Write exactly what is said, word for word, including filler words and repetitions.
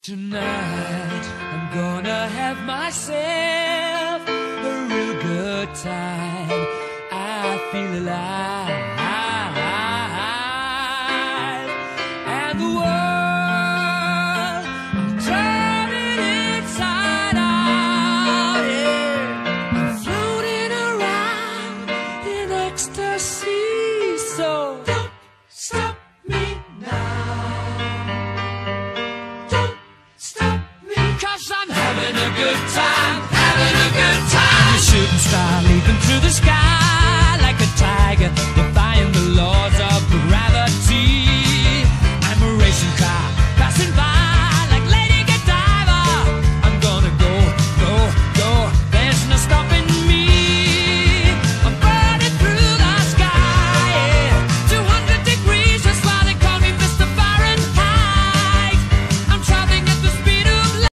Tonight I'm gonna have myself a real good time. I feel alive, and the world I'm turning inside out. Yeah, I'm floating around in ecstasy. So don't stop me now. I'm having a good time, having a good time. A shooting star leaping through the sky like a tiger.